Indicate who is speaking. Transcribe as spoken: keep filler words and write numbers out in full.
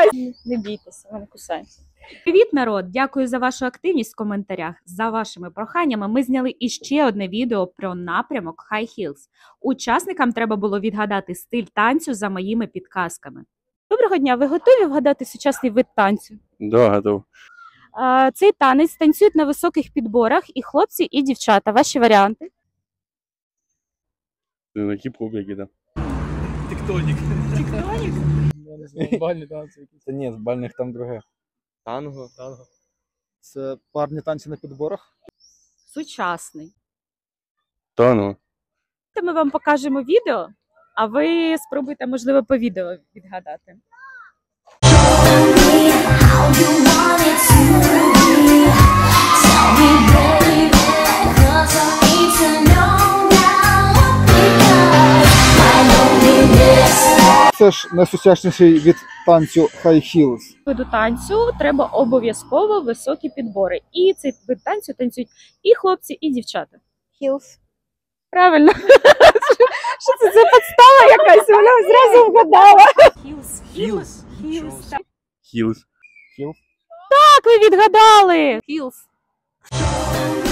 Speaker 1: Не бійтеся, вони кусаються. Привіт, народ! Дякую за вашу активність в коментарях. За вашими проханнями ми зняли іще одне відео про напрямок High Heels. Учасникам треба було відгадати стиль танцю за моїми підказками. Доброго дня! Ви готові вгадати сучасний вид танцю?
Speaker 2: Да, готов.
Speaker 1: А, цей танець танцюють на високих підборах і хлопці, і дівчата. Ваші варіанти?
Speaker 2: На хіп-хоп який-то.
Speaker 3: Тектонік.
Speaker 1: Тектонік?
Speaker 3: Я не знаю, бальні танці якісь.
Speaker 4: Та ні, з бальних там друге.
Speaker 3: Танго. Танго.
Speaker 4: Це парні танці на підборах.
Speaker 1: Сучасний.
Speaker 2: Танго.
Speaker 1: Ми вам покажемо відео, а ви спробуйте, можливо, по відео відгадати.
Speaker 4: Це ж найсучасніший від танцю High Heels.
Speaker 1: Виду танцю треба обов'язково високі підбори. І цей вид танцю танцюють і хлопці, і дівчата.
Speaker 5: Heels.
Speaker 1: Правильно. Що це за підстава якась? Вона зразу вгадала. Heels.
Speaker 3: Heels.
Speaker 1: Heels.
Speaker 2: Хілс.
Speaker 1: Так, ви відгадали.
Speaker 5: Heels.